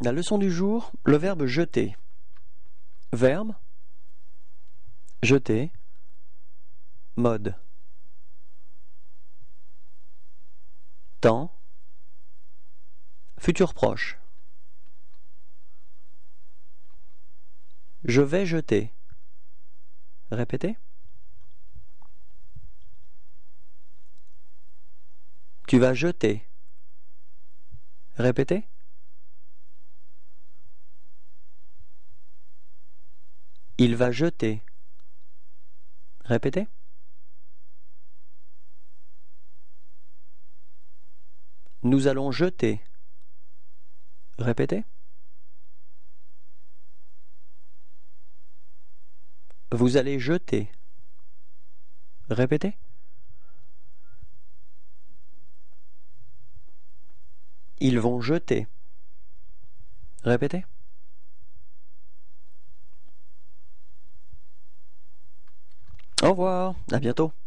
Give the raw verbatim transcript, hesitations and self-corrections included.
La leçon du jour, le verbe jeter. Verbe, jeter, mode. Temps, futur proche. Je vais jeter. Répétez. Tu vas jeter. Répétez. Il va jeter. Répétez. Nous allons jeter. Répétez. Vous allez jeter. Répétez. Ils vont jeter. Répétez. Au revoir, à bientôt.